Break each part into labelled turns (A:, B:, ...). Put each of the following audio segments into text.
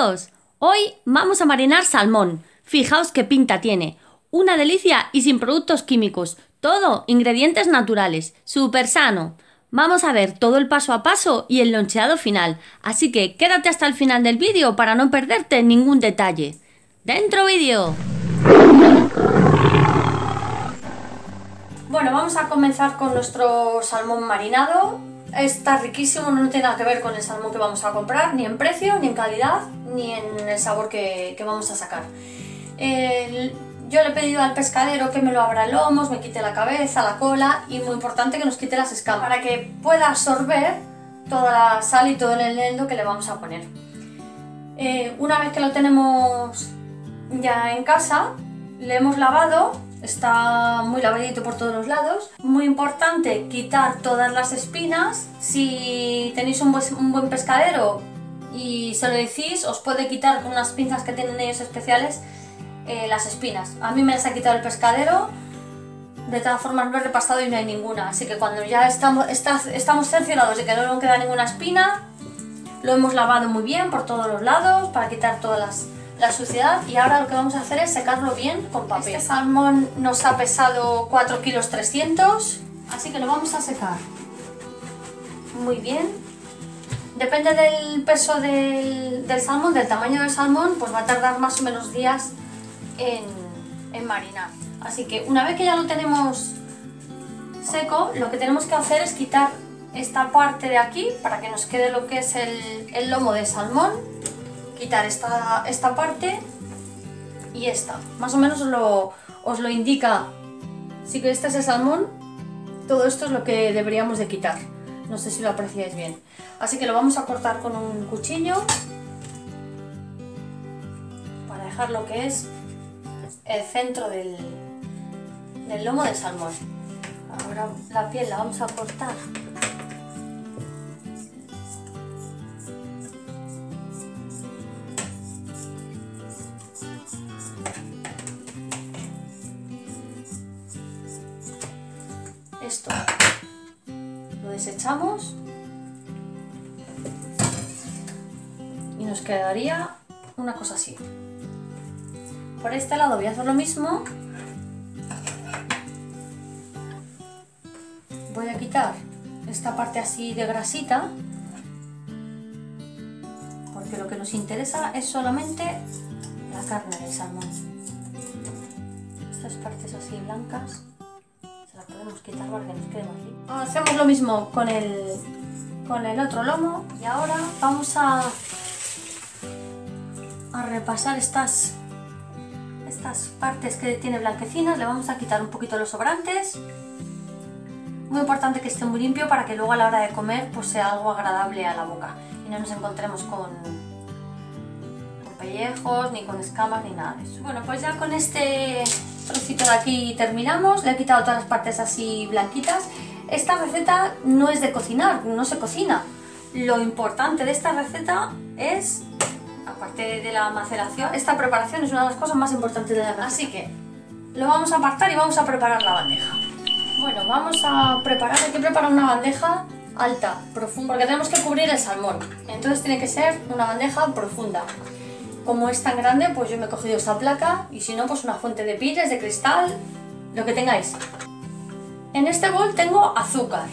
A: Bienvenidos. Hoy vamos a marinar salmón. Fijaos qué pinta tiene. Una delicia y sin productos químicos. Todo ingredientes naturales. Súper sano. Vamos a ver todo el paso a paso y el loncheado final. Así que quédate hasta el final del vídeo para no perderte ningún detalle. ¡Dentro vídeo! Bueno, vamos a comenzar con nuestro salmón marinado. Está riquísimo, no tiene nada que ver con el salmón que vamos a comprar, ni en precio, ni en calidad, ni en el sabor que vamos a sacar. Yo le he pedido al pescadero que me lo abra lomos, me quite la cabeza, la cola y muy importante que nos quite las escamas para que pueda absorber toda la sal y todo el eneldo que le vamos a poner. Una vez que lo tenemos ya en casa, le hemos lavado. Está muy lavadito por todos los lados. Muy importante quitar todas las espinas. Si tenéis un buen pescadero y se lo decís, os puede quitar con unas pinzas que tienen ellos especiales las espinas. A mí me las ha quitado el pescadero. De todas formas lo he repasado y no hay ninguna. Así que cuando ya estamos cerciorados de que no queda ninguna espina, lo hemos lavado muy bien por todos los lados para quitar toda la suciedad, y ahora lo que vamos a hacer es secarlo bien con papel. Este salmón nos ha pesado 4 kilos 300, así que lo vamos a secar muy bien. Depende del peso del salmón, del tamaño del salmón, pues va a tardar más o menos días en marinar. Así que una vez que ya lo tenemos seco, lo que tenemos que hacer es quitar esta parte de aquí para que nos quede lo que es el lomo de salmón. Quitar esta parte y esta. Más o menos os lo indica. Si que este es el salmón, todo esto es lo que deberíamos de quitar. No sé si lo apreciáis bien. Así que lo vamos a cortar con un cuchillo para dejar lo que es el centro del lomo del salmón. Ahora la piel la vamos a cortar . Esto lo desechamos y nos quedaría una cosa así. Por este lado voy a hacer lo mismo. Voy a quitar esta parte así de grasita, porque lo que nos interesa es solamente la carne del salmón. Estas partes así blancas las podemos quitar para que nos quede más limpio. Hacemos lo mismo con el otro lomo, y ahora vamos a repasar estas partes que tiene blanquecinas. Le vamos a quitar un poquito los sobrantes. Muy importante que esté muy limpio para que luego a la hora de comer pues sea algo agradable a la boca y no nos encontremos con pellejos, ni con escamas, ni nada de eso. Bueno, pues ya con este trocito de aquí terminamos. Le he quitado todas las partes así blanquitas. Esta receta no es de cocinar, no se cocina. Lo importante de esta receta es, aparte de la maceración, esta preparación es una de las cosas más importantes de la receta. Así que lo vamos a apartar y vamos a preparar la bandeja. Bueno, vamos a preparar, hay que preparar una bandeja alta, profunda, porque tenemos que cubrir el salmón. Entonces tiene que ser una bandeja profunda. Como es tan grande, pues yo me he cogido esta placa, y si no, pues una fuente de piles, de cristal, lo que tengáis. En este bol tengo azúcar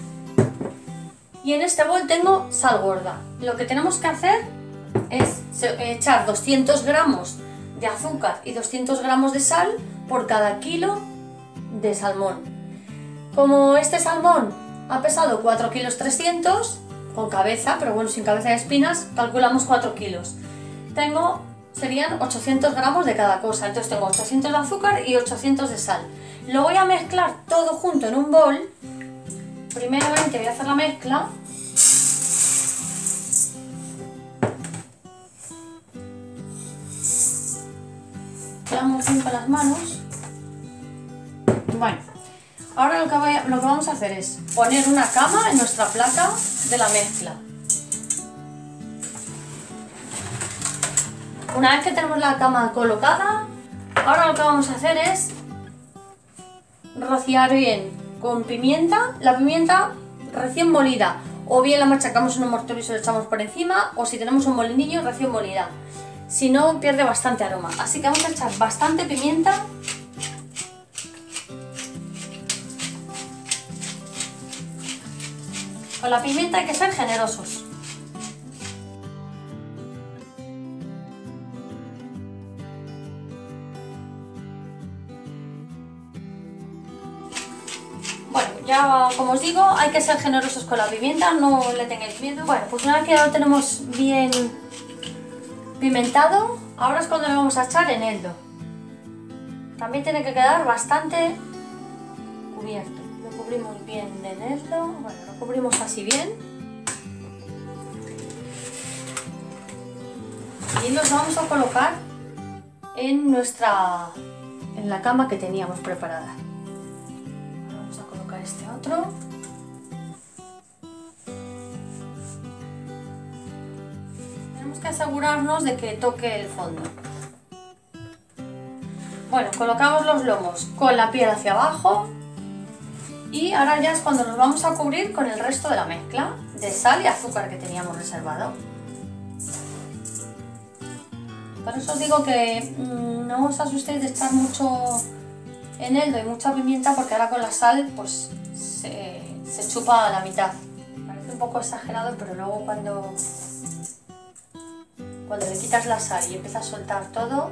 A: y en este bol tengo sal gorda. Lo que tenemos que hacer es echar 200 gramos de azúcar y 200 gramos de sal por cada kilo de salmón. Como este salmón ha pesado 4 kilos 300, con cabeza, pero bueno, sin cabeza de espinas, calculamos 4 kilos. Serían 800 gramos de cada cosa, entonces tengo 800 de azúcar y 800 de sal. Lo voy a mezclar todo junto en un bol. Primeramente voy a hacer la mezcla. Mezclamos bien con las manos. Bueno, ahora lo que vamos a hacer es poner una cama en nuestra placa de la mezcla. Una vez que tenemos la cama colocada, ahora lo que vamos a hacer es rociar bien con pimienta, la pimienta recién molida. o bien la machacamos en un mortero y se lo echamos por encima, o si tenemos un molinillo, recién molida. Si no, pierde bastante aroma. Así que vamos a echar bastante pimienta. Con la pimienta hay que ser generosos. Bueno, ya como os digo, hay que ser generosos con la pimienta, no le tengáis miedo. Bueno, pues una vez que ya lo tenemos bien pimentado, ahora es cuando le vamos a echar eneldo. También tiene que quedar bastante cubierto. Lo cubrimos bien de eneldo, bueno, lo cubrimos así bien. Y los vamos a colocar en la cama que teníamos preparada. Vamos a colocar este otro. Tenemos que asegurarnos de que toque el fondo. Bueno, colocamos los lomos con la piel hacia abajo y ahora ya es cuando los vamos a cubrir con el resto de la mezcla de sal y azúcar que teníamos reservado. Por eso os digo que no os asustéis de echar mucho eneldo y mucha pimienta, porque ahora con la sal pues se chupa a la mitad. Parece un poco exagerado, pero luego cuando le quitas la sal y empieza a soltar todo,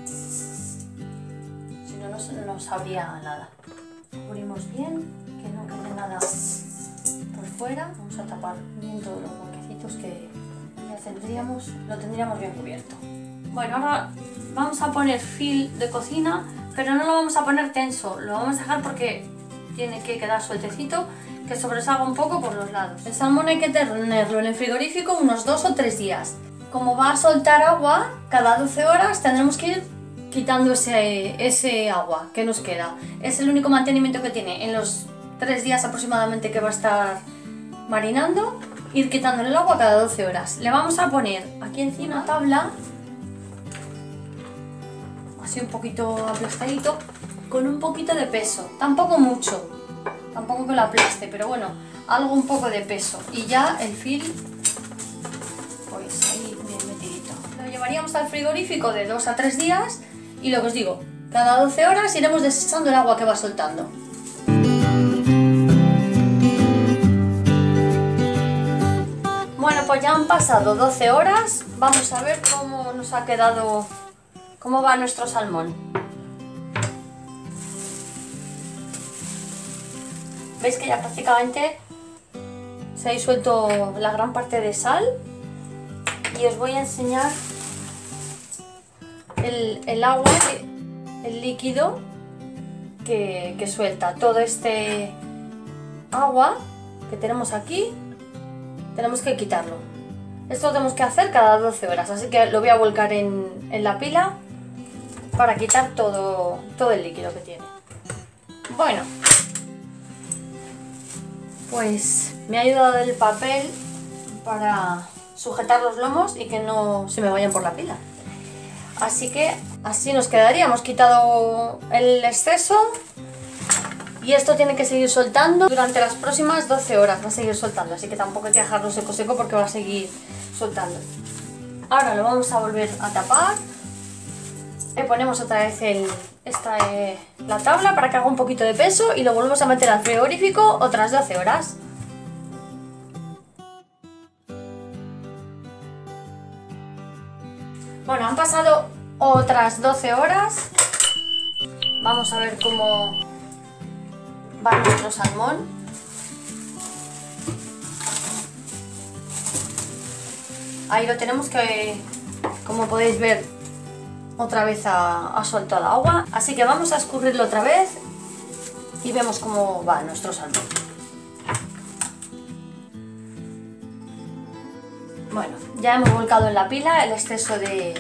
A: si no, no sabría nada. Cubrimos bien, que no quede nada por fuera. Vamos a tapar bien todos los huequecitos que ya lo tendríamos bien cubierto. Bueno, ahora vamos a poner fil de cocina, pero no lo vamos a poner tenso, lo vamos a dejar porque tiene que quedar sueltecito, que sobresalga un poco por los lados. El salmón hay que tenerlo en el frigorífico unos 2 o 3 días. Como va a soltar agua, cada 12 horas tendremos que ir quitando ese agua que nos queda. Es el único mantenimiento que tiene en los 3 días aproximadamente que va a estar marinando, ir quitando el agua cada 12 horas. Le vamos a poner aquí encima una tabla, así un poquito aplastadito, con un poquito de peso, tampoco mucho, tampoco que lo aplaste, pero bueno, algo un poco de peso, y ya el fil pues ahí bien metidito. Lo llevaríamos al frigorífico de 2 a 3 días y lo que os digo, cada 12 horas iremos desechando el agua que va soltando. Bueno, pues ya han pasado 12 horas, vamos a ver cómo nos ha quedado, cómo va nuestro salmón. Veis que ya prácticamente se ha disuelto la gran parte de sal y os voy a enseñar el agua, el líquido que suelta. Todo este agua que tenemos aquí tenemos que quitarlo. Esto lo tenemos que hacer cada 12 horas, así que lo voy a volcar en la pila para quitar todo el líquido que tiene. Bueno, pues me ha ayudado el papel para sujetar los lomos y que no se me vayan por la pila. Así que así nos quedaría, hemos quitado el exceso y esto tiene que seguir soltando durante las próximas 12 horas, va a seguir soltando, así que tampoco hay que dejarlo seco porque va a seguir soltando. Ahora lo vamos a volver a tapar, le ponemos otra vez la tabla para que haga un poquito de peso y lo volvemos a meter al frigorífico otras 12 horas. Bueno, han pasado otras 12 horas. Vamos a ver cómo va nuestro salmón. Ahí lo tenemos que, como podéis ver, otra vez ha soltado agua. Así que vamos a escurrirlo otra vez y vemos cómo va nuestro salmón. Bueno, ya hemos volcado en la pila el exceso de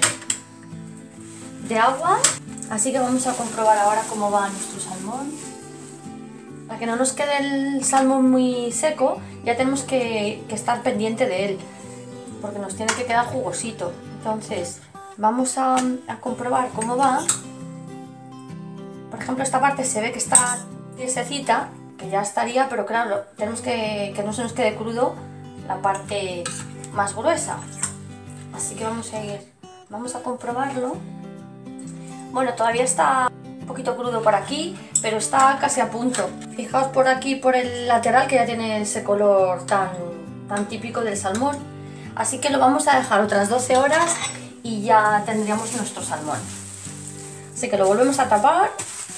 A: agua, así que vamos a comprobar ahora cómo va nuestro salmón. Para que no nos quede el salmón muy seco, ya tenemos que estar pendiente de él, porque nos tiene que quedar jugosito. Entonces vamos a comprobar cómo va. Por ejemplo, esta parte se ve que está tiesecita, que ya estaría, pero claro, tenemos que no se nos quede crudo la parte más gruesa. Así que vamos a comprobarlo. Bueno, todavía está un poquito crudo por aquí, pero está casi a punto. Fijaos por aquí, por el lateral, que ya tiene ese color tan típico del salmón. Así que lo vamos a dejar otras 12 horas y ya tendríamos nuestro salmón. Así que lo volvemos a tapar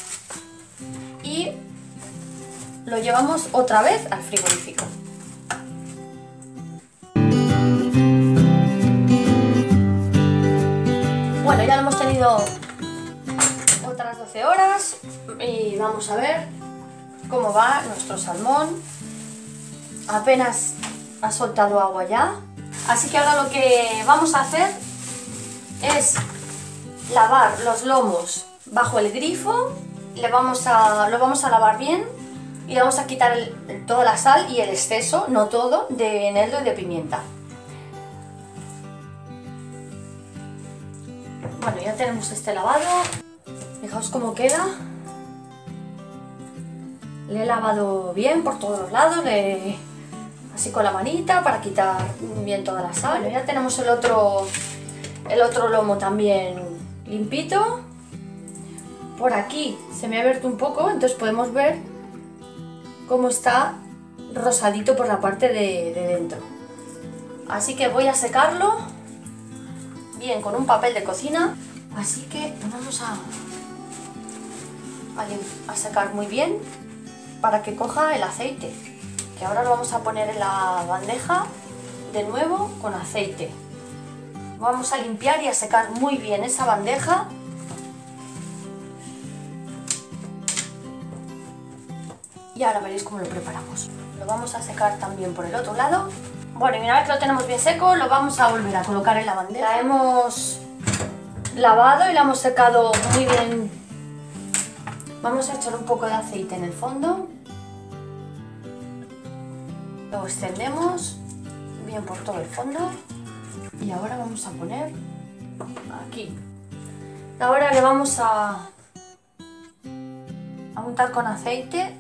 A: y lo llevamos otra vez al frigorífico. Bueno, ya lo hemos tenido otras 12 horas y vamos a ver cómo va nuestro salmón. Apenas ha soltado agua ya, así que ahora lo que vamos a hacer es lavar los lomos bajo el grifo. Lo vamos a lavar bien y le vamos a quitar toda la sal y el exceso, no todo, de eneldo y de pimienta. Bueno, ya tenemos este lavado. Fijaos cómo queda. Le he lavado bien por todos los lados, así con la manita para quitar bien toda la sal. Bueno, ya tenemos el otro lomo también limpito. Por aquí se me ha abierto un poco, entonces podemos ver cómo está rosadito por la parte de dentro. Así que voy a secarlo bien con un papel de cocina. Así que vamos a secar muy bien para que coja el aceite, que ahora lo vamos a poner en la bandeja de nuevo con aceite. Vamos a limpiar y a secar muy bien esa bandeja. Y ahora veréis cómo lo preparamos. Lo vamos a secar también por el otro lado. Bueno, y una vez que lo tenemos bien seco, lo vamos a volver a colocar en la bandeja. La hemos lavado y la hemos secado muy bien. Vamos a echar un poco de aceite en el fondo. Lo extendemos bien por todo el fondo. Y ahora vamos a poner aquí. Ahora le vamos a untar con aceite.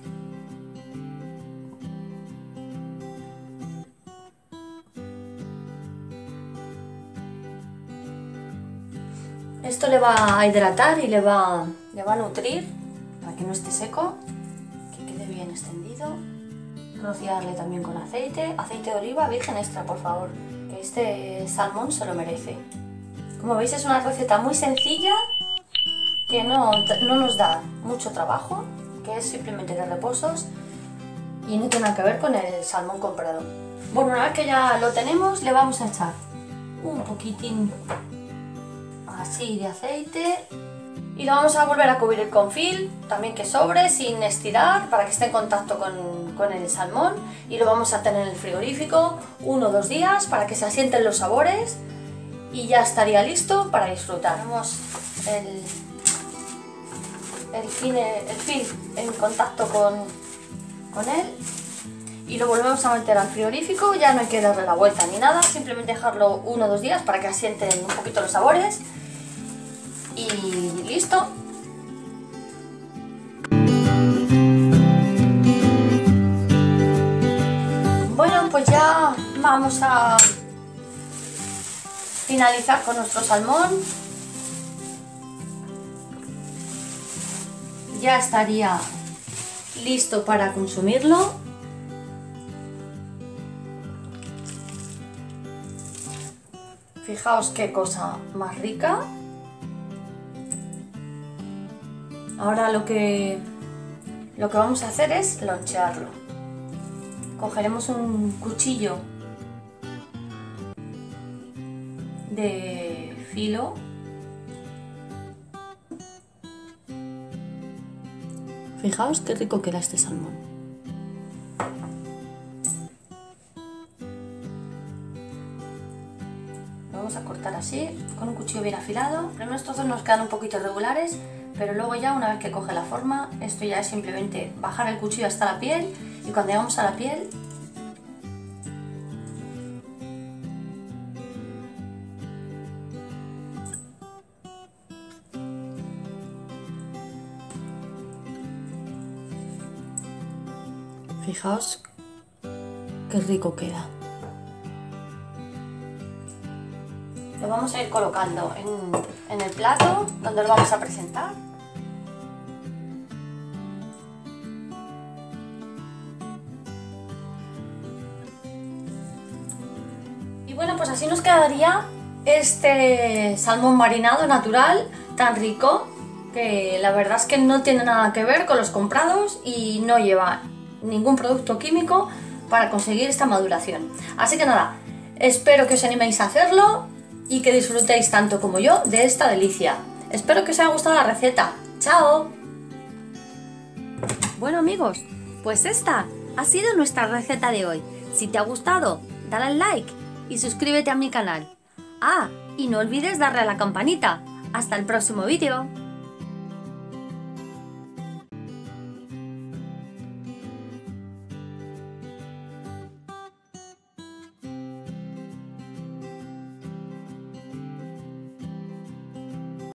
A: Esto le va a hidratar y le va a nutrir para que no esté seco, que quede bien extendido. Rociarle también con aceite de oliva virgen extra, por favor, que este salmón se lo merece. Como veis, es una receta muy sencilla, que no nos da mucho trabajo, que es simplemente de reposos y no tiene nada que ver con el salmón comprado. Bueno, una vez que ya lo tenemos, le vamos a echar un poquitín así de aceite y lo vamos a volver a cubrir con film, también que sobre, sin estirar, para que esté en contacto con el salmón, y lo vamos a tener en el frigorífico 1 o 2 días para que se asienten los sabores y ya estaría listo para disfrutar. Tenemos el film en contacto con él y lo volvemos a meter al frigorífico. Ya no hay que darle la vuelta ni nada, simplemente dejarlo 1 o 2 días para que asienten un poquito los sabores. Y listo. Bueno, pues ya vamos a finalizar con nuestro salmón. Ya estaría listo para consumirlo. Fijaos qué cosa más rica. Ahora lo que vamos a hacer es lonchearlo. Cogeremos un cuchillo de filo. Fijaos qué rico queda este salmón. Lo vamos a cortar así, con un cuchillo bien afilado. Los primeros trozos nos quedan un poquito irregulares, pero luego ya, una vez que coge la forma, esto ya es simplemente bajar el cuchillo hasta la piel, y cuando llegamos a la piel, fijaos qué rico queda. lo vamos a ir colocando en el plato donde lo vamos a presentar. Y bueno, pues así nos quedaría este salmón marinado natural tan rico, que la verdad es que no tiene nada que ver con los comprados y no lleva ningún producto químico para conseguir esta maduración. Así que nada, espero que os animéis a hacerlo y que disfrutéis tanto como yo de esta delicia. Espero que os haya gustado la receta. ¡Chao!
B: Bueno amigos, pues esta ha sido nuestra receta de hoy. Si te ha gustado, dale al like y suscríbete a mi canal. Ah, y no olvides darle a la campanita. Hasta el próximo vídeo.